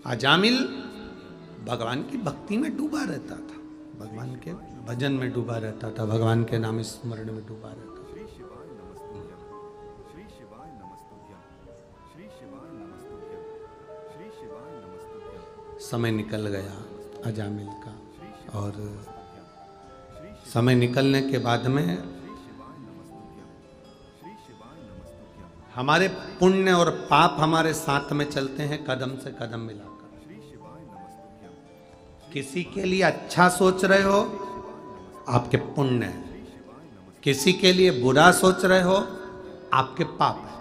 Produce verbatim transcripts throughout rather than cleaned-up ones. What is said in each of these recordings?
अजामिल भगवान की भक्ति में डूबा रहता था, भगवान के भजन में डूबा रहता था, भगवान के नाम स्मरण में डूबा रहता था। समय निकल गया अजामिल का, और समय निकलने के बाद में हमारे पुण्य और पाप हमारे साथ में चलते हैं कदम से कदम मिलाकर। किसी के लिए अच्छा सोच रहे हो आपके पुण्य है, किसी के लिए बुरा सोच रहे हो आपके पाप है।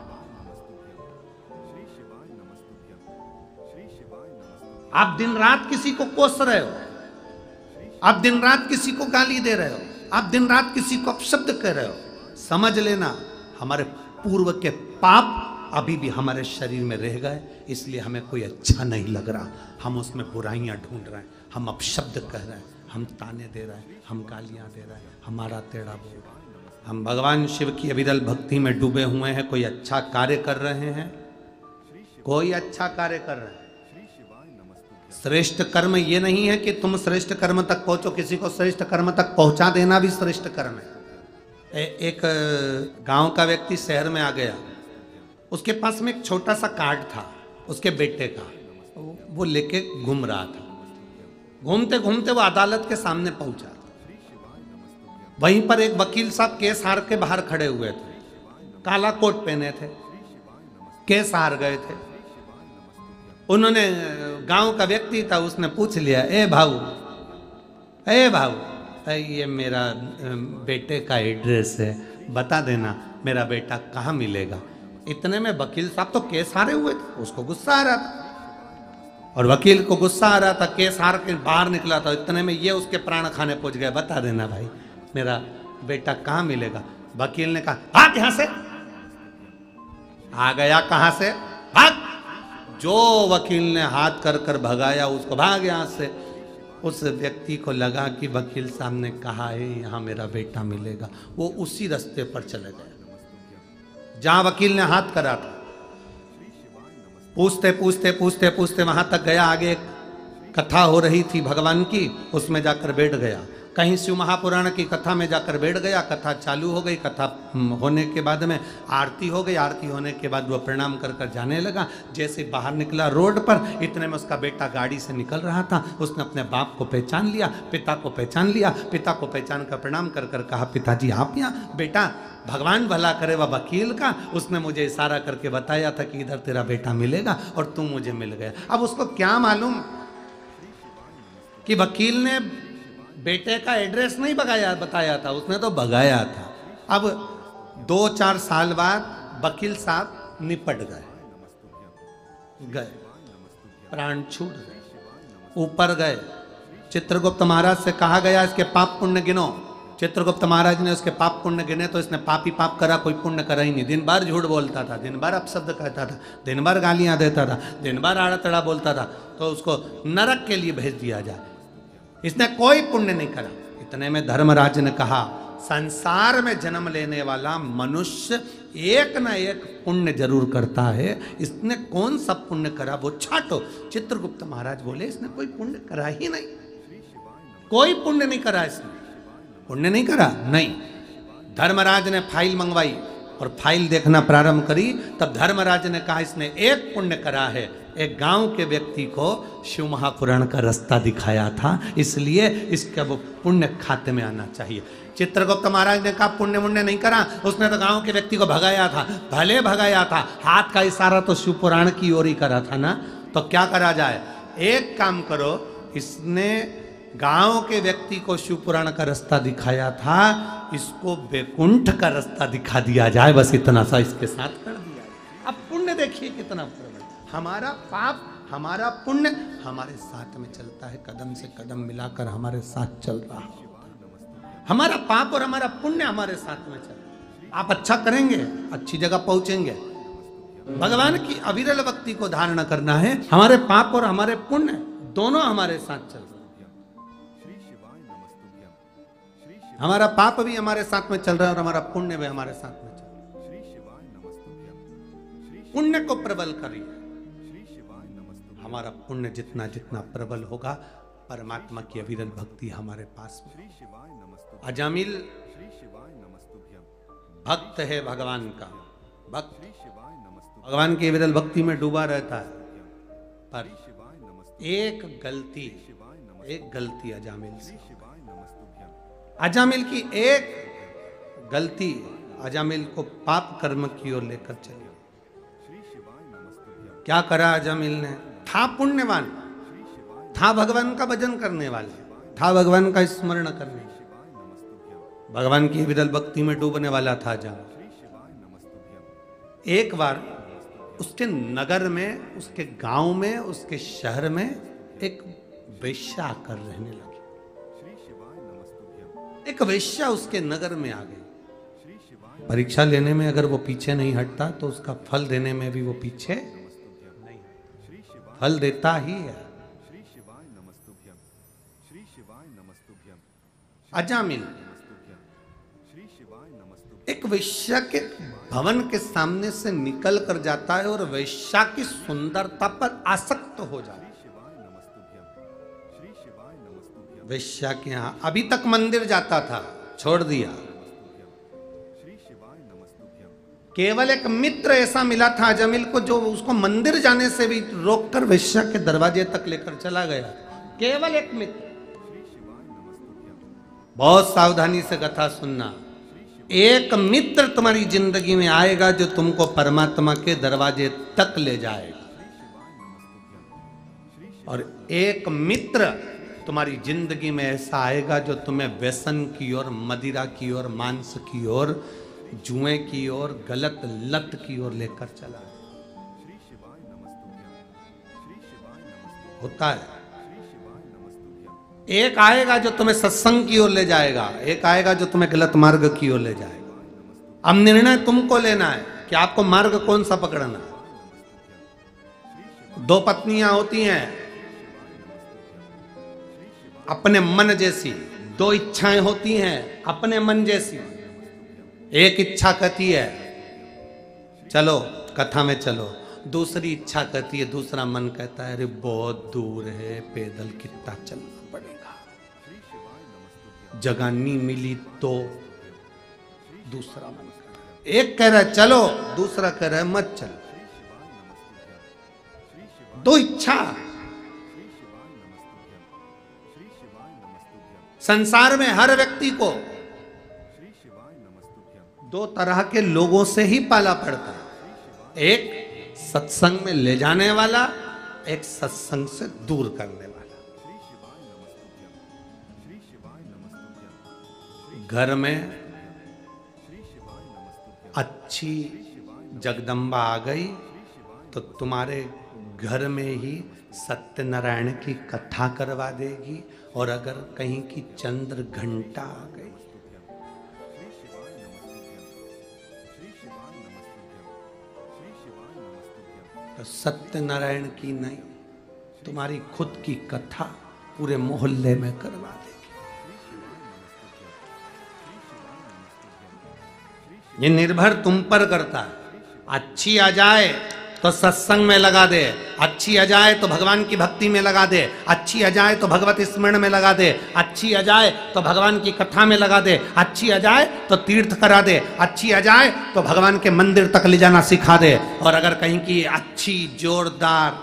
आप दिन रात किसी को कोस रहे हो, आप दिन रात किसी को गाली दे रहे हो, आप दिन रात किसी को अपशब्द कर रहे हो, समझ लेना हमारे पूर्व के पाप अभी भी हमारे शरीर में रह गए, इसलिए हमें कोई अच्छा नहीं लग रहा। हम उसमें बुराइयां ढूंढ रहे हैं, हम अपशब्द कह रहे हैं, हम ताने दे रहे हैं, हम गालियां दे रहे हैं, हमारा टेढ़ा बोल रहा है। हम भगवान शिव की अविरल भक्ति में डूबे हुए हैं, कोई अच्छा कार्य कर रहे हैं, कोई अच्छा कार्य कर रहे हैं। श्रेष्ठ कर्म ये नहीं है कि तुम श्रेष्ठ कर्म तक पहुंचो, किसी को श्रेष्ठ कर्म तक पहुंचा देना भी श्रेष्ठ कर्म है। ए, एक गांव का व्यक्ति शहर में आ गया, उसके पास में एक छोटा सा कार्ड था उसके बेटे का, वो लेके घूम रहा था। घूमते घूमते वो अदालत के सामने पहुंचा, वहीं पर एक वकील साहब केस हार के बाहर खड़े हुए थे, काला कोट पहने थे, केस हार गए थे। उन्होंने, गांव का व्यक्ति था, उसने पूछ लिया, ए भाऊ, ए भाऊ, ये मेरा बेटे का एड्रेस है, बता देना मेरा बेटा कहाँ मिलेगा। इतने में वकील साहब तो केस हारे हुए थे, उसको गुस्सा आ रहा था, और वकील को गुस्सा आ रहा था, केस हार के बाहर निकला था। इतने में ये उसके प्राण खाने पहुंच गए, बता देना भाई मेरा बेटा कहाँ मिलेगा। वकील ने कहा, भाग यहां से। आ गया कहां से, भाग। जो वकील ने हाथ कर कर भगाया उसको, भाग यहां से। उस व्यक्ति को लगा कि वकील साहब ने कहा है यहां मेरा बेटा मिलेगा, वो उसी रास्ते पर चले गए जहां वकील ने हाथ करा था। पूछते पूछते पूछते पूछते वहां तक गया, आगे एक कथा हो रही थी भगवान की, उसमें जाकर बैठ गया। कहीं शिव महापुराण की कथा में जाकर बैठ गया। कथा चालू हो गई, कथा होने के बाद में आरती हो गई। आरती होने के बाद वो प्रणाम कर कर जाने लगा। जैसे बाहर निकला रोड पर, इतने में उसका बेटा गाड़ी से निकल रहा था। उसने अपने बाप को पहचान लिया, पिता को पहचान लिया। पिता को पहचान कर प्रणाम कर कर कहा, पिताजी आप यहाँ? बेटा भगवान भला करे वह वकील का, उसने मुझे इशारा करके बताया था कि इधर तेरा बेटा मिलेगा, और तू मुझे मिल गया। अब उसको क्या मालूम कि वकील ने बेटे का एड्रेस नहीं बगाया बताया था, उसने तो भगाया था। अब दो चार साल बाद वकील साहब निपट गए, गए प्राण छूट गए, ऊपर गए। चित्रगुप्त महाराज से कहा गया इसके पाप पुण्य गिनो। चित्रगुप्त महाराज ने उसके पाप पुण्य गिने तो इसने पाप ही पाप करा, कोई पुण्य करा ही नहीं। दिन भर झूठ बोलता था, दिन भर अपशब्द कहता था, दिन भर गालियां देता था, दिन भर आड़ा तड़ा बोलता था, तो उसको नरक के लिए भेज दिया जाए। इसने कोई पुण्य नहीं करा। इतने में धर्मराज ने कहा, संसार में जन्म लेने वाला मनुष्य एक न एक पुण्य जरूर करता है, इसने कौन सा पुण्य करा वो छाटो। चित्रगुप्त महाराज बोले, इसने कोई पुण्य करा ही नहीं, कोई पुण्य नहीं करा, इसने पुण्य नहीं करा। नहीं। धर्मराज ने फाइल मंगवाई और फाइल देखना प्रारंभ करी, तब धर्मराज ने कहा इसने एक पुण्य करा है, एक गांव के व्यक्ति को शिव महापुराण का रास्ता दिखाया था, इसलिए इसका वो पुण्य खाते में आना चाहिए। चित्रगुप्त महाराज ने कहा पुण्य मुण्य नहीं करा, उसने तो गांव के व्यक्ति को भगाया था। भले भगाया था, हाथ का इशारा तो शिव पुराण की ओर ही करा था ना, तो क्या करा जाए? एक काम करो, इसने गांव के व्यक्ति को शिव पुराण का रास्ता दिखाया था, इसको वैकुंठ का रास्ता दिखा दिया जाए, बस इतना सा इसके साथ कर दिया। अब पुण्य देखिए कितना प्रबल। हमारा पाप हमारा पुण्य हमारे साथ में चलता है, कदम से कदम मिलाकर हमारे साथ चल रहा है। हमारा पाप और हमारा पुण्य हमारे साथ में चल। आप अच्छा करेंगे, अच्छी जगह पहुंचेंगे। भगवान की अविरल भक्ति को धारण करना है। हमारे पाप और हमारे पुण्य दोनों हमारे साथ चल रहे हैं। हमारा पाप भी हमारे साथ में चल रहा है और हमारा पुण्य भी हमारे साथ में चल रहा है। पुण्य को प्रबल करिए। हमारा पुण्य जितना जितना प्रबल होगा, परमात्मा की अविरल भक्ति हमारे पास में। अजामिल भक्त है भगवान का, भक्त भगवान की अविरल भक्ति में डूबा रहता है, पर एक गलती एक गलती अजामिल से, अजामिल की एक गलती अजामिल को पाप कर्म की ओर लेकर चली। क्या करा अजामिल ने? था पुण्यवान, था भगवान का भजन करने वाले, था भगवान का स्मरण करने, भगवान की विरल भक्ति में डूबने वाला था अजामिल। एक बार उसके नगर में, उसके गांव में, उसके शहर में एक वेश्या आकर रहने लगी। एक वेश्या उसके नगर में आ गई। परीक्षा लेने में अगर वो पीछे नहीं हटता तो उसका फल देने में भी वो पीछे नहीं, फल देता ही है। अजामिल एक वेश्या के भवन के सामने से निकल कर जाता है और वेश्या की सुंदरता पर आसक्त हो जाता है। वेश्या के यहां अभी तक मंदिर जाता था, छोड़ दिया। केवल एक मित्र ऐसा मिला था अजामिल को जो उसको मंदिर जाने से भी रोककर वेश्या के दरवाजे तक लेकर चला गया। केवल एक मित्र। बहुत सावधानी से कथा सुनना। एक मित्र तुम्हारी जिंदगी में आएगा जो तुमको परमात्मा के दरवाजे तक ले जाएगा, और एक मित्र तुम्हारी जिंदगी में ऐसा आएगा जो तुम्हें व्यसन की ओर, मदिरा की ओर, मांस की ओर, जुए की ओर, गलत लत की ओर लेकर चला। होता है। एक आएगा जो तुम्हें सत्संग की ओर ले जाएगा, एक आएगा जो तुम्हें गलत मार्ग की ओर ले जाएगा। अब निर्णय तुमको लेना है कि आपको मार्ग कौन सा पकड़ना है। दो पत्नियां होती हैं अपने मन जैसी, दो इच्छाएं होती हैं अपने मन जैसी। एक इच्छा कहती है चलो कथा में चलो, दूसरी इच्छा कहती है, दूसरा मन कहता है अरे बहुत दूर है, पैदल कितना चलना पड़ेगा, जगह नहीं मिली तो। दूसरा मन कह रहा है, एक कह रहा है चलो, दूसरा कह रहा है मत चलो। दो इच्छा। संसार में हर व्यक्ति को दो तरह के लोगों से ही पाला पड़ता है। एक सत्संग में ले जाने वाला, एक सत्संग से दूर करने वाला। घर में अच्छी जगदम्बा आ गई तो तुम्हारे घर में ही सत्यनारायण की कथा करवा देगी, और अगर कहीं की चंद्र घंटा आ गई तो सत्यनारायण की नहीं, तुम्हारी खुद की कथा पूरे मोहल्ले में करवा देगी। ये निर्भर तुम पर करता है। अच्छी आ जाए तो सत्संग में लगा दे, अच्छी आ जाए तो भगवान की भक्ति में लगा दे, अच्छी आ जाए तो भगवत स्मरण में लगा दे, अच्छी आ जाए तो भगवान की कथा में लगा दे, अच्छी आ जाए तो तीर्थ करा दे, अच्छी आ जाए तो भगवान के मंदिर तक ले जाना सिखा दे। और अगर कहीं की अच्छी जोरदार,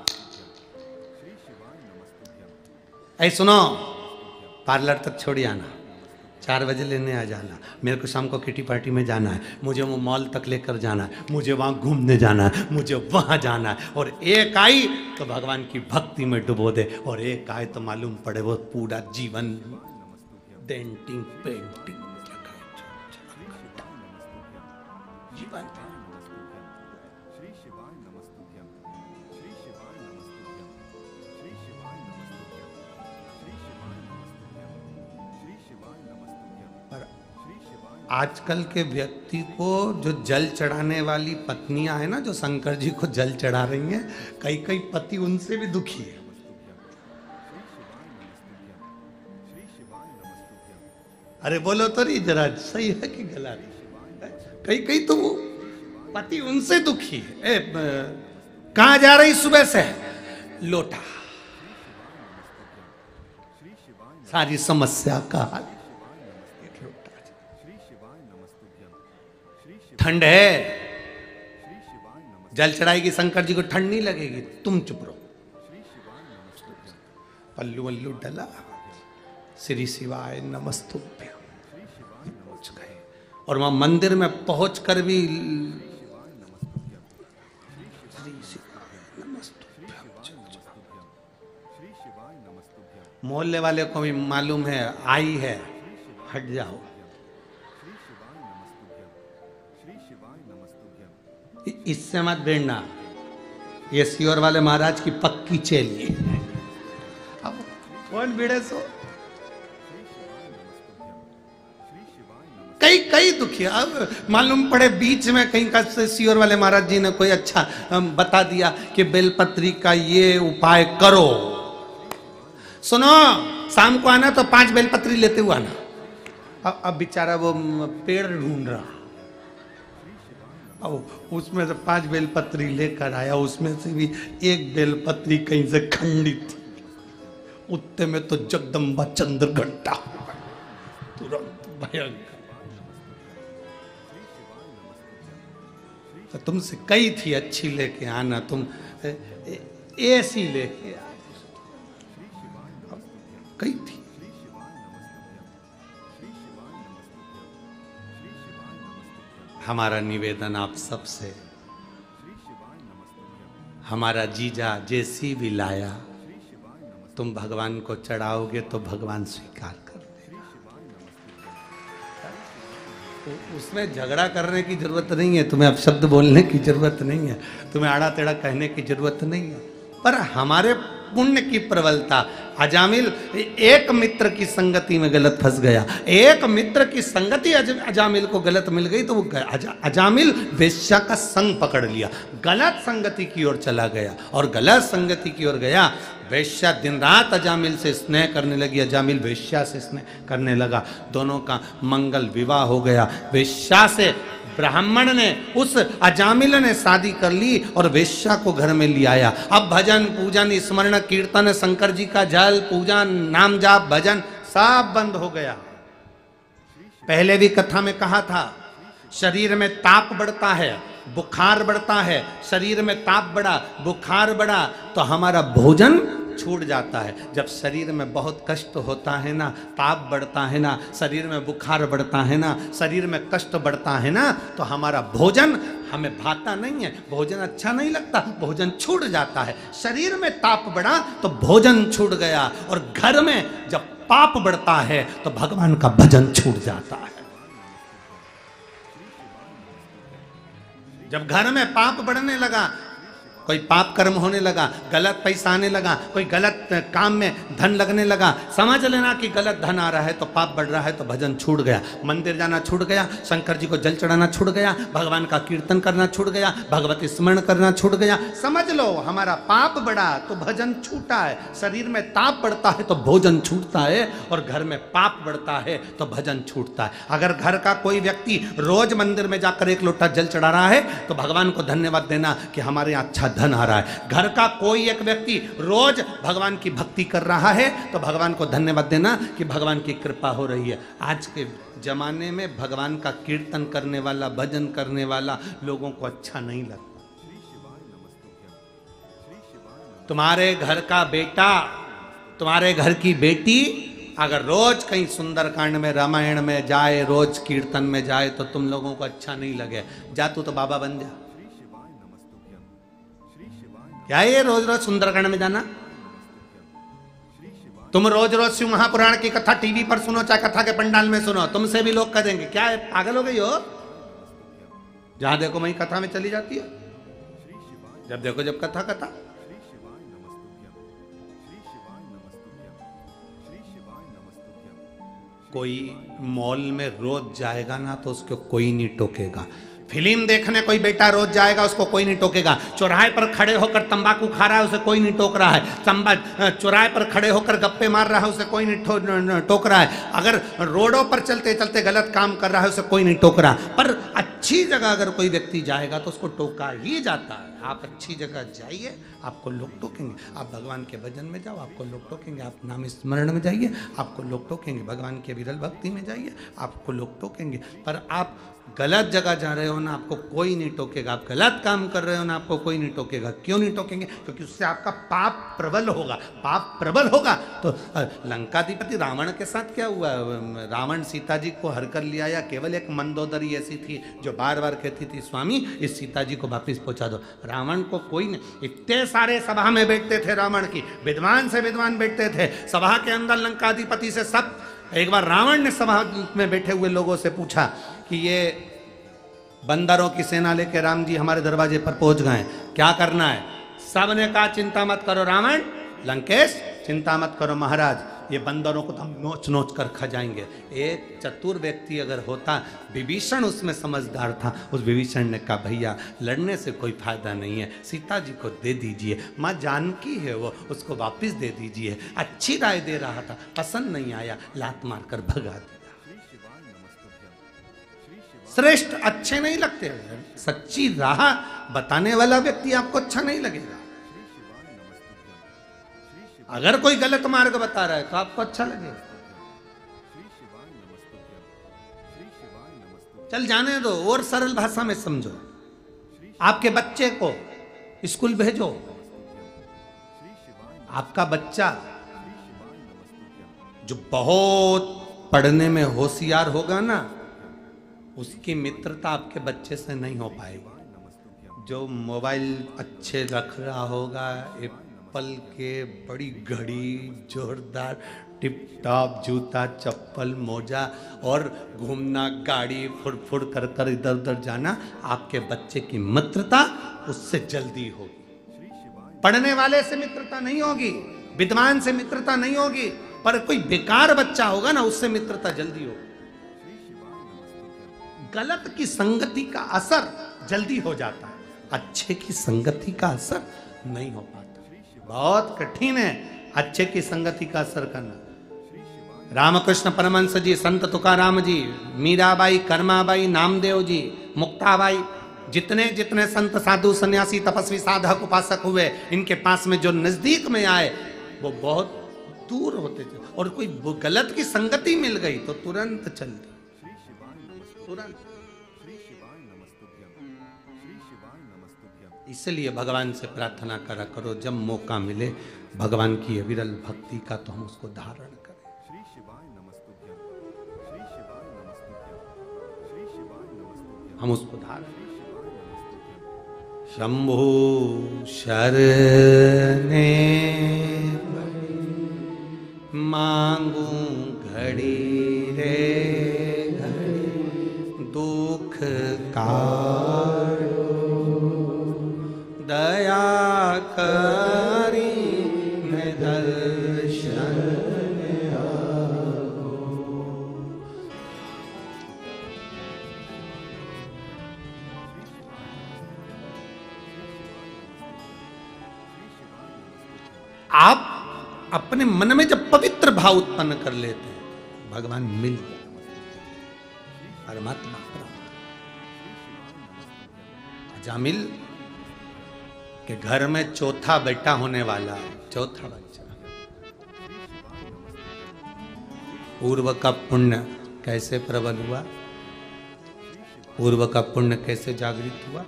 ऐ सुनो, पार्लर तक छोड़ आना, चार बजे लेने आ जाना, मेरे को शाम को किटी पार्टी में जाना है, मुझे वो मॉल तक लेकर जाना है, मुझे वहाँ घूमने जाना है, मुझे वहाँ जाना है। और एक आई तो भगवान की भक्ति में डुबो दे, और एक आए तो मालूम पड़े वो पूरा जीवन डेंटिंग पेंटिंग जीवन। आजकल के व्यक्ति को जो जल चढ़ाने वाली पत्नियां हैं ना, जो शंकर जी को जल चढ़ा रही हैं, कई कई पति उनसे भी दुखी है। अरे बोलो तो नहीं जरा, सही है कि गलत? कई कई तो पति उनसे दुखी है। कहाँ जा रही सुबह से? लोटा, सारी समस्या का हल एक लोटा। ठंड है, जल चढ़ाएगी शंकर जी को, ठंड नहीं लगेगी, तुम चुप रहो। पल्लू वल्लू डला, श्री शिवाय नमस्तुभ्यम पहुंच गए। और वहां मंदिर में पहुंच कर भी मोहल्ले वाले को भी मालूम है आई है, हट जाओ। इससे मत भिड़ना, ये सियोर वाले महाराज की पक्की चेली है। अब कौन भिड़े सो? कई कई दुखी, अब मालूम पड़े बीच में कहीं का सियोर वाले महाराज जी ने कोई अच्छा बता दिया कि बेलपत्री का ये उपाय करो। सुनो, शाम को आना तो पांच बेलपत्री लेते हुए आना। अब अब बेचारा वो पेड़ ढूंढ रहा, अब उसमें से पांच बेलपत्री लेकर आया, उसमें से भी एक बेलपत्री कहीं से खंडित थी। उत्ते में तो जगदम्बा चंद्र घंटा, तुरंत भयंकर। तो तुमसे कही थी अच्छी लेके आना, तुम ऐसी लेके आ कही थी। हमारा निवेदन आप सबसे, हमारा जीजा जैसी भी लाया तुम भगवान को चढ़ाओगे तो भगवान स्वीकार कर देगा। उसमें झगड़ा करने की जरूरत नहीं है, तुम्हें अपशब्द बोलने की जरूरत नहीं है, तुम्हें आड़ा टेढ़ा कहने की जरूरत नहीं है। पर हमारे पुण्य की प्रबलता, अजामिल एक मित्र की संगति में गलत फंस गया, एक मित्र की संगति अजामिल को गलत मिल गई तो वो अजामिल वेश्या का संग पकड़ लिया, गलत संगति की ओर चला गया। और गलत संगति की ओर गया, वेश्या दिन रात अजामिल से स्नेह करने लगी, अजामिल वेश्या से स्नेह करने लगा, दोनों का मंगल विवाह हो गया। वेश्या से ब्राह्मण ने, उस अजामिल ने शादी कर ली और वेश्या को घर में ले आया। अब भजन पूजन स्मरण कीर्तन, शंकर जी का जल पूजन, नाम जाप भजन सब बंद हो गया। पहले भी कथा में कहा था, शरीर में ताप बढ़ता है, बुखार बढ़ता है, शरीर में ताप बढ़ा, बुखार बढ़ा तो हमारा भोजन छूट जाता है। जब शरीर में बहुत कष्ट होता है ना, ताप बढ़ता है ना, शरीर में बुखार बढ़ता है ना, शरीर में कष्ट बढ़ता है ना, तो हमारा भोजन हमें भाता नहीं है, भोजन अच्छा नहीं लगता, भोजन छूट जाता है। शरीर में ताप बढ़ा तो भोजन छूट गया, और घर में जब पाप बढ़ता है तो भगवान का भजन छूट जाता है। जब घर में पाप बढ़ने लगा, कोई पाप कर्म होने लगा, गलत पैसा आने लगा, कोई गलत काम में धन लगने लगा, समझ लेना कि गलत धन आ रहा है तो पाप बढ़ रहा है, तो भजन छूट गया, मंदिर जाना छूट गया, शंकर जी को जल चढ़ाना छूट गया, भगवान का कीर्तन करना छूट गया, भगवती स्मरण करना छूट गया। समझ लो हमारा पाप बढ़ा तो भजन छूटा है, शरीर में ताप बढ़ता है तो भोजन छूटता है, और घर में पाप बढ़ता है तो भजन छूटता है। अगर घर का कोई व्यक्ति रोज मंदिर में जाकर एक लोटा जल चढ़ा रहा है तो भगवान को धन्यवाद देना कि हमारे यहाँ अच्छा धन आ रहा है। घर का कोई एक व्यक्ति रोज भगवान की भक्ति कर रहा है तो भगवान को धन्यवाद देना कि भगवान की कृपा हो रही है। आज के जमाने में भगवान का कीर्तन करने वाला, भजन करने वाला लोगों को अच्छा नहीं लगता। तुम्हारे घर का बेटा, तुम्हारे घर की बेटी अगर रोज कहीं सुंदरकांड में, रामायण में जाए, रोज कीर्तन में जाए तो तुम लोगों को अच्छा नहीं लगे। जा तू तो बाबा बन जा। क्या ये रोज रोज सुंदरकांड में जाना? तुम रोज रोज शिव महापुराण की कथा टीवी पर सुनो, चाहे कथा के पंडाल में सुनो, तुमसे भी लोग कहेंगे क्या है, पागल हो गई हो? जहां देखो वहीं कथा में चली जाती है, जब देखो जब कथा कथा। कोई मॉल में रोज जाएगा ना तो उसको कोई नहीं टोकेगा। फिल्म देखने कोई बेटा रोज जाएगा, उसको कोई नहीं टोकेगा। चौराहे पर खड़े होकर तंबाकू खा रहा है, उसे कोई नहीं टोक रहा है। तंबा चौराहे पर खड़े होकर गप्पे मार रहा है, उसे कोई नहीं टोक रहा है। अगर रोडों पर चलते चलते गलत काम कर रहा है, उसे कोई नहीं टोक रहा। पर अच्छी जगह अगर कोई व्यक्ति जाएगा तो उसको टोका ही जाता है। आप अच्छी जगह जाइए, आपको लोग टोकेंगे। आप भगवान के भजन में जाओ, आपको लोग टोकेंगे। आप नाम स्मरण में जाइए, आपको लोग टोकेंगे। भगवान के विरल भक्ति में जाइए, आपको लोग टोकेंगे। पर आप गलत जगह जा रहे हो ना, आपको कोई नहीं टोकेगा। आप गलत काम कर रहे हो ना, आपको कोई नहीं टोकेगा। क्यों नहीं टोकेंगे? क्योंकि उससे आपका पाप प्रबल होगा। पाप प्रबल होगा तो लंकाधिपति रावण के साथ क्या हुआ? रावण सीता जी को हर कर लिया, या केवल एक मंदोदरी ऐसी थी जो बार बार कहती थी स्वामी इस सीता जी को वापिस पहुंचा दो। रावण को कोई नहीं, इतने सारे सभा में बैठते थे रावण की, विद्वान से विद्वान बैठते थे सभा के अंदर लंकाधिपति से सब। एक बार रावण ने सभा में बैठे हुए लोगों से पूछा कि ये बंदरों की सेना लेके राम जी हमारे दरवाजे पर पहुंच गए, क्या करना है? सबने कहा चिंता मत करो रावण, लंकेश चिंता मत करो महाराज, ये बंदरों को तो हम नोच नोच कर खा जाएंगे। एक चतुर व्यक्ति अगर होता, विभीषण उसमें समझदार था, उस विभीषण ने कहा भैया लड़ने से कोई फायदा नहीं है, सीता जी को दे दीजिए, माँ जानकी है वो, उसको वापस दे दीजिए। अच्छी राय दे रहा था, पसंद नहीं आया, लात मारकर भगा दिया। श्रेष्ठ अच्छे नहीं लगते, सच्ची राह बताने वाला व्यक्ति आपको अच्छा नहीं लगेगा। अगर कोई गलत मार्ग बता रहा है तो आपको अच्छा लगेगा। चल जाने दो, और सरल भाषा में समझो। आपके बच्चे को स्कूल भेजो, आपका बच्चा जो बहुत पढ़ने में होशियार होगा ना, उसकी मित्रता आपके बच्चे से नहीं हो पाएगी। जो मोबाइल अच्छे रख रहा होगा, एप्पल के बड़ी घड़ी, जोरदार टिप टॉप जूता चप्पल मोजा, और घूमना गाड़ी फुड़ फुड़ कर कर इधर उधर जाना, आपके बच्चे की मित्रता उससे जल्दी होगी। पढ़ने वाले से मित्रता नहीं होगी, विद्वान से मित्रता नहीं होगी, पर कोई बेकार बच्चा होगा ना, उससे मित्रता जल्दी होगी। गलत की संगति का असर जल्दी हो जाता है, अच्छे की संगति का असर नहीं हो पाता। बहुत कठिन है अच्छे की संगति का असर करना। रामकृष्ण परमहंस जी, संत तुकाराम जी, मीराबाई, कर्माबाई, नामदेव जी, मुक्ताबाई, जितने जितने संत साधु सन्यासी तपस्वी साधक उपासक हुए, इनके पास में जो नजदीक में आए वो बहुत दूर होते थे। और कोई गलत की संगति मिल गई तो तुरंत चल दी, तुरंत। इसलिए भगवान से प्रार्थना करा करो, जब मौका मिले भगवान की अविरल भक्ति का, तो हम उसको धारण करें। हम उसको धारण। शंभु शरणे मांगू घड़ी रे घड़ी, दुख काढ़ो दया करी मैं दर्शन आओ। आप अपने मन में जब पवित्र भाव उत्पन्न कर लेते हैं, भगवान मिल परमात्मा अजामिल के घर में चौथा बेटा होने वाला है, चौथा बच्चा। पूर्व का पुण्य कैसे प्रबल हुआ, पूर्व का पुण्य कैसे जागृत हुआ?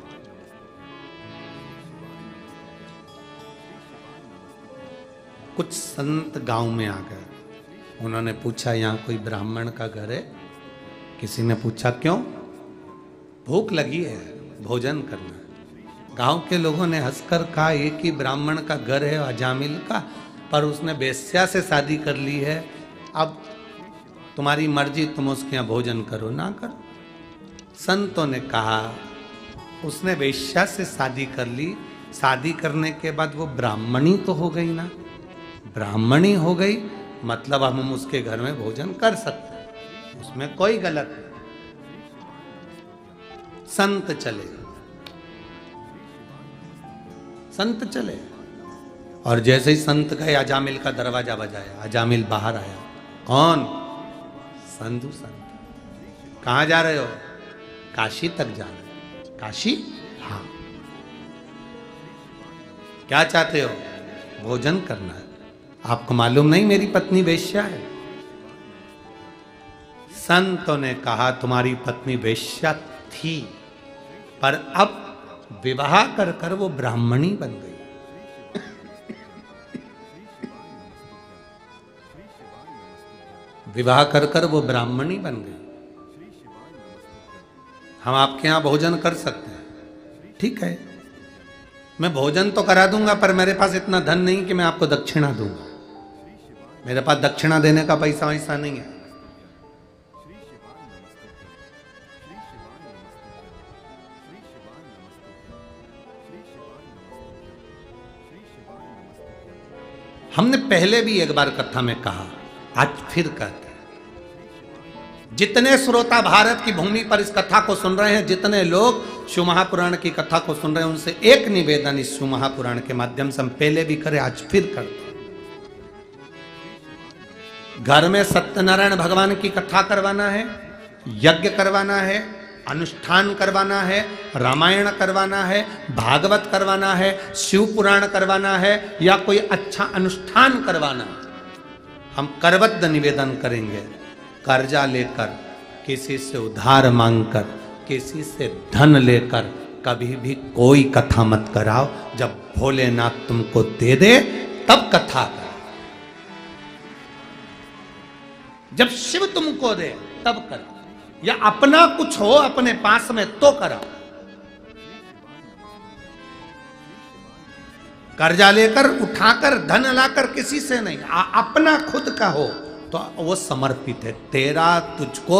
कुछ संत गांव में आ गए, उन्होंने पूछा यहाँ कोई ब्राह्मण का घर है? किसी ने पूछा क्यों? भूख लगी है, भोजन करना। गांव के लोगों ने हंसकर कहा एक ही ब्राह्मण का घर है अजामिल का, पर उसने वेश्या से शादी कर ली है, अब तुम्हारी मर्जी, तुम उसके यहाँ भोजन करो ना करो। संतों ने कहा उसने वेश्या से शादी कर ली, शादी करने के बाद वो ब्राह्मणी तो हो गई ना, ब्राह्मणी हो गई मतलब हम उसके घर में भोजन कर सकते, उसमें कोई गलत नहीं। संत चले, संत चले, और जैसे ही संत गए अजामिल का दरवाजा बजाया, अजामिल बाहर आया। कौन? संधु संत। कहाँ जा रहे हो? काशी तक जाना है। काशी? हाँ। क्या चाहते हो? भोजन करना है। आपको मालूम नहीं मेरी पत्नी वेश्या है? संतों ने कहा तुम्हारी पत्नी वेश्या थी, पर अब विवाह कर कर वो ब्राह्मणी बन गई। विवाह कर कर वो ब्राह्मणी बन गई। हम आपके यहां भोजन कर सकते हैं, ठीक है, मैं भोजन तो करा दूंगा, पर मेरे पास इतना धन नहीं कि मैं आपको दक्षिणा दूंगा। मेरे पास दक्षिणा देने का पैसा वैसा नहीं है। हमने पहले भी एक बार कथा में कहा, आज फिर कहते हैं। जितने श्रोता भारत की भूमि पर इस कथा को सुन रहे हैं, जितने लोग शिव महापुराण की कथा को सुन रहे हैं, उनसे एक निवेदन इस शिव महापुराण के माध्यम से हम पहले भी करें, आज फिर करते हैं। घर में सत्यनारायण भगवान की कथा करवाना है, यज्ञ करवाना है, अनुष्ठान करवाना है, रामायण करवाना है, भागवत करवाना है, शिव पुराण करवाना है, या कोई अच्छा अनुष्ठान करवाना है, हम करबद्ध निवेदन करेंगे। कर्जा लेकर, किसी से उधार मांगकर, किसी से धन लेकर कभी भी कोई कथा मत कराओ। जब भोलेनाथ तुमको दे दे तब कथा करो। जब शिव तुमको दे तब करो, या अपना कुछ हो अपने पास में तो करो। कर्जा लेकर, उठाकर, धन लाकर किसी से नहीं, आ, अपना खुद का हो तो वो समर्पित है। तेरा तुझको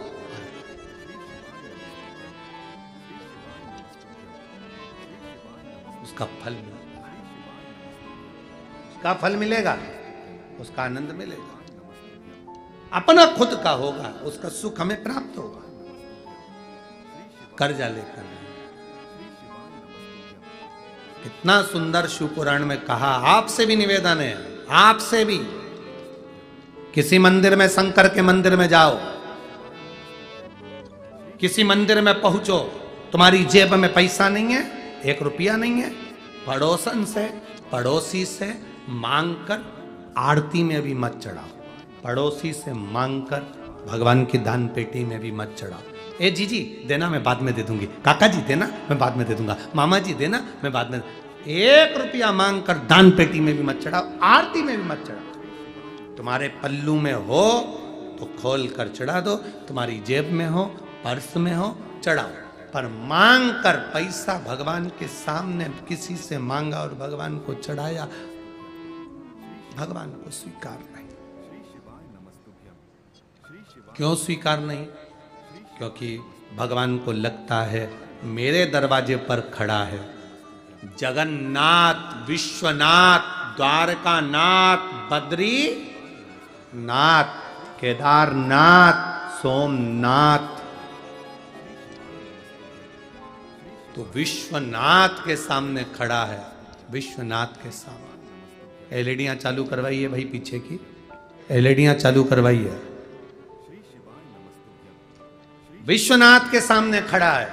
उसका फल मिलेगा, उसका फल मिलेगा, उसका आनंद मिलेगा। अपना खुद का होगा, उसका सुख हमें प्राप्त होगा। कर्जा लेकर कितना सुंदर शिव पुराण में कहा। आपसे भी निवेदन है, आपसे भी, किसी मंदिर में, शंकर के मंदिर में जाओ, किसी मंदिर में पहुंचो, तुम्हारी जेब में पैसा नहीं है, एक रुपया नहीं है, पड़ोसन से, पड़ोसी से मांगकर आरती में भी मत चढ़ाओ। पड़ोसी से मांगकर भगवान की दान पेटी में भी मत चढ़ाओ। ए जीजी देना, मैं बाद में दे दूंगी। काका जी देना, मैं बाद में दे दूंगा। मामा जी देना, मैं बाद में। एक रुपया मांग कर दान पेटी में भी मत चढ़ाओ, आरती में भी मत चढ़ाओ। तुम्हारे पल्लू में हो तो खोल कर चढ़ा दो, तुम्हारी जेब में हो, पर्स में हो, चढ़ाओ। पर मांग कर पैसा भगवान के सामने किसी से मांगा और भगवान को चढ़ाया, भगवान को स्वीकार नहीं। क्यों स्वीकार नहीं? क्योंकि भगवान को लगता है मेरे दरवाजे पर खड़ा है जगन्नाथ, विश्वनाथ, द्वारकानाथ, बद्रीनाथ, केदारनाथ, सोमनाथ। तो विश्वनाथ के सामने खड़ा है, विश्वनाथ के सामने। एलईडियां चालू करवाइए भाई, पीछे की एलईडियां चालू करवाइए। विश्वनाथ के सामने खड़ा है,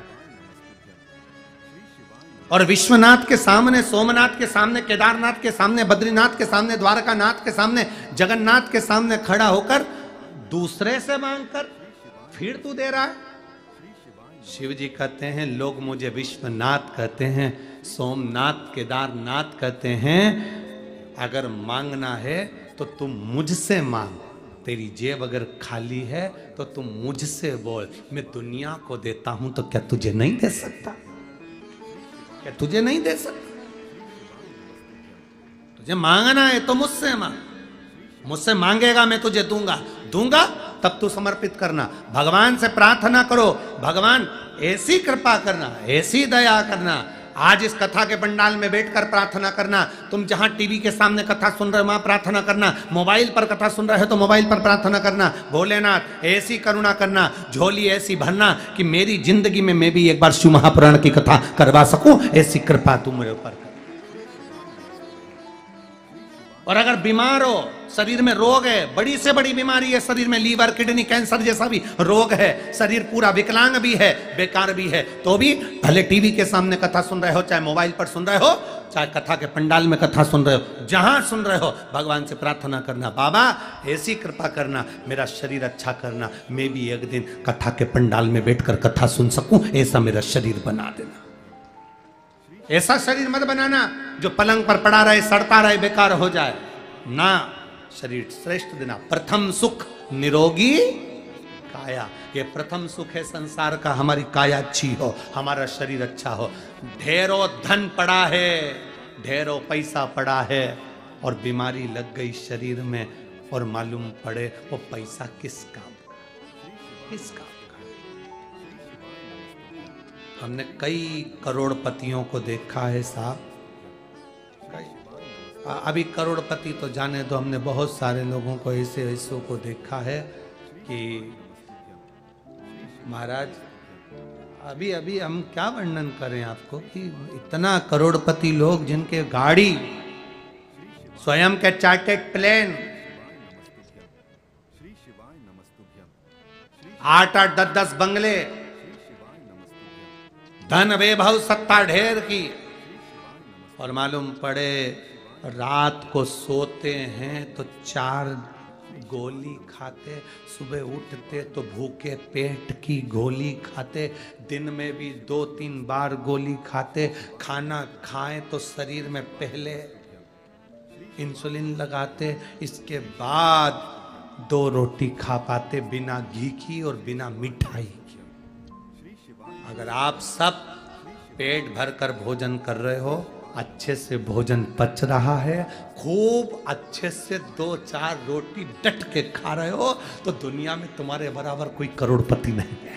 और विश्वनाथ के सामने, सोमनाथ के सामने, केदारनाथ के सामने, बद्रीनाथ के सामने, द्वारकानाथ के सामने, जगन्नाथ के सामने खड़ा होकर दूसरे से मांगकर फिर तू दे रहा है। शिव जी कहते हैं लोग मुझे विश्वनाथ कहते हैं, सोमनाथ, केदारनाथ कहते हैं। अगर मांगना है तो तुम मुझसे मांग। तेरी जेब अगर खाली है तो तुम मुझसे बोल। मैं दुनिया को देता हूं तो क्या तुझे नहीं दे सकता? क्या तुझे नहीं दे सकता? तुझे मांगना है तो मुझसे मांग। मुझसे मांगेगा मैं तुझे दूंगा, दूंगा तब तू समर्पित करना। भगवान से प्रार्थना करो, भगवान ऐसी कृपा करना, ऐसी दया करना। आज इस कथा के पंडाल में बैठकर प्रार्थना करना। तुम जहां टीवी के सामने कथा सुन रहे हो वहां प्रार्थना करना। मोबाइल पर कथा सुन रहे हो तो मोबाइल पर प्रार्थना करना। भोलेनाथ ऐसी करुणा करना, झोली ऐसी भरना कि मेरी जिंदगी में मैं भी एक बार शिव महापुराण की कथा करवा सकूं, ऐसी कृपा तू मेरे ऊपर कर। और अगर बीमार हो शरीर में रोग है, बड़ी से बड़ी बीमारी है शरीर में, लीवर किडनी कैंसर जैसा भी रोग है, शरीर पूरा विकलांग भी है, बेकार भी है, तो भी भले टीवी के सामने कथा सुन रहे हो, चाहे मोबाइल पर सुन रहे हो, चाहे कथा के पंडाल में कथा सुन रहे हो, जहां सुन रहे हो, भगवान से प्रार्थना करना, बाबा ऐसी कृपा करना, मेरा शरीर अच्छा करना, मैं भी एक दिन कथा के पंडाल में बैठकर कथा सुन सकूं, ऐसा मेरा शरीर बना देना। ऐसा शरीर मत बनाना जो पलंग पर पड़ा रहे, सड़ता रहे, बेकार हो जाए ना। शरीर श्रेष्ठ देना। प्रथम सुख निरोगी काया, ये प्रथम सुख है संसार का, हमारी काया अच्छी हो, हमारा शरीर अच्छा हो। ढेरों धन पड़ा है, ढेरों पैसा पड़ा है, और बीमारी लग गई शरीर में, और मालूम पड़े वो पैसा किस काम का, किस काम का। हमने कई करोड़पतियों को देखा है साहब, अभी करोड़पति तो जाने दो, हमने बहुत सारे लोगों को ऐसे ऐसों को देखा है कि महाराज अभी अभी हम क्या वर्णन करें आपको, कि इतना करोड़पति लोग जिनके गाड़ी स्वयं के चार्टेड प्लेन, आठ आठ दस दस बंगले, धन वैभव सत्ता ढेर की, और मालूम पड़े रात को सोते हैं तो चार गोली खाते, सुबह उठते तो भूखे पेट की गोली खाते, दिन में भी दो तीन बार गोली खाते, खाना खाएं तो शरीर में पहले इंसुलिन लगाते, इसके बाद दो रोटी खा पाते बिना घी की और बिना मिठाई की। अगर आप सब पेट भर कर भोजन कर रहे हो, अच्छे से भोजन पच रहा है, खूब अच्छे से दो चार रोटी डट के खा रहे हो, तो दुनिया में तुम्हारे बराबर कोई करोड़पति नहीं है।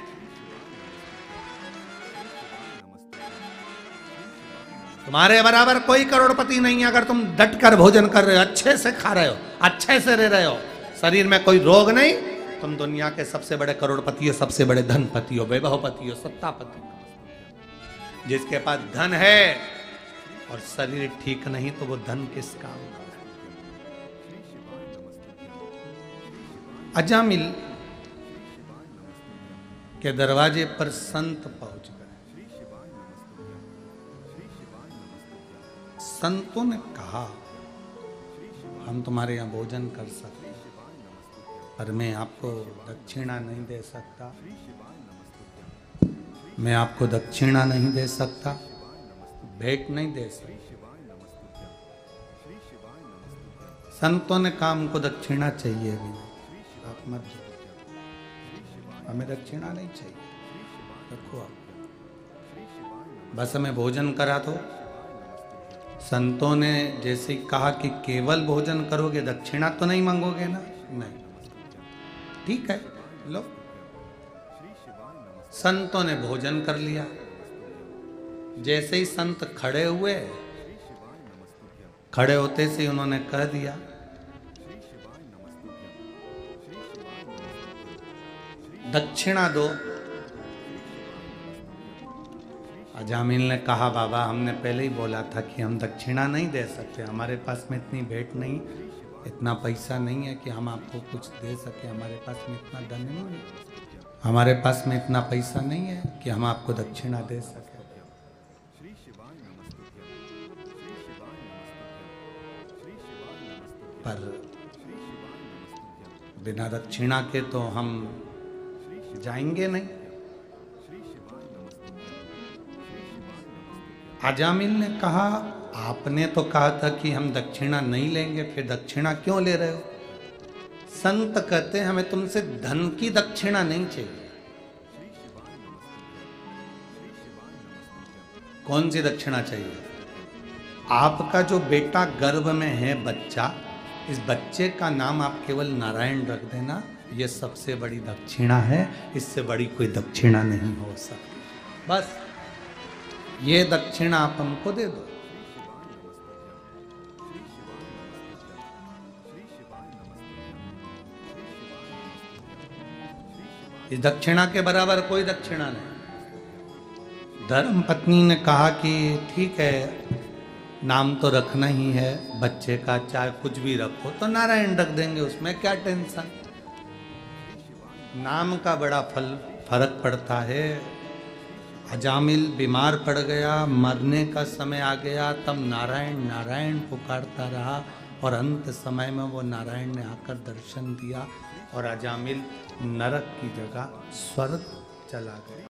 तुम्हारे बराबर कोई करोड़पति नहीं है अगर तुम डट कर भोजन कर रहे हो, अच्छे से खा रहे हो, अच्छे से रह रहे हो, शरीर में कोई रोग नहीं, तुम दुनिया के सबसे बड़े करोड़पति हो, सबसे बड़े धनपति हो, वैभवपति हो, सत्तापति हो। जिसके पास धन है और शरीर ठीक नहीं तो वो धन किस काम का है। अजामिल के दरवाजे पर संत पहुंच गए। संतों ने कहा हम तुम्हारे यहां भोजन कर सकते हैं, पर मैं आपको दक्षिणा नहीं दे सकता, मैं आपको दक्षिणा नहीं दे सकता, भेंट नहीं दे सकते। संतों ने कहा हमको दक्षिणा चाहिए भी नहीं, आप मत जाओ, हमें दक्षिणा नहीं चाहिए, रखो आप, बस हमें भोजन करा दो। संतों ने जैसे कहा कि केवल भोजन करोगे, दक्षिणा तो नहीं मांगोगे ना? नहीं, ठीक है लो। संतों ने भोजन कर लिया। जैसे ही संत खड़े हुए, खड़े होते से उन्होंने कह दिया दक्षिणा दो। अजामिल ने कहा बाबा हमने पहले ही बोला था कि हम दक्षिणा नहीं दे सकते, हमारे पास में इतनी भेंट नहीं, इतना पैसा नहीं है कि हम आपको कुछ दे सके, हमारे पास में इतना धन नहीं है, हमारे पास में इतना पैसा नहीं है कि हम आपको दक्षिणा दे सके। पर बिना दक्षिणा के तो हम जाएंगे नहीं। अजामिल ने कहा आपने तो कहा था कि हम दक्षिणा नहीं लेंगे, फिर दक्षिणा क्यों ले रहे हो? संत कहते हैं हमें तुमसे धन की दक्षिणा नहीं चाहिए। कौन सी दक्षिणा चाहिए? आपका जो बेटा गर्भ में है बच्चा, इस बच्चे का नाम आप केवल नारायण रख देना, ये सबसे बड़ी दक्षिणा है, इससे बड़ी कोई दक्षिणा नहीं हो सकती। बस ये दक्षिणा आप हमको दे दो। इस दक्षिणा के बराबर कोई दक्षिणा नहीं। धर्म पत्नी ने कहा कि ठीक है नाम तो रखना ही है बच्चे का, चाहे कुछ भी रखो तो नारायण रख देंगे, उसमें क्या टेंशन। नाम का बड़ा फल फर्क पड़ता है। अजामिल बीमार पड़ गया, मरने का समय आ गया, तब नारायण नारायण पुकारता रहा और अंत समय में वो नारायण ने आकर दर्शन दिया और अजामिल नरक की जगह स्वर्ग चला गया।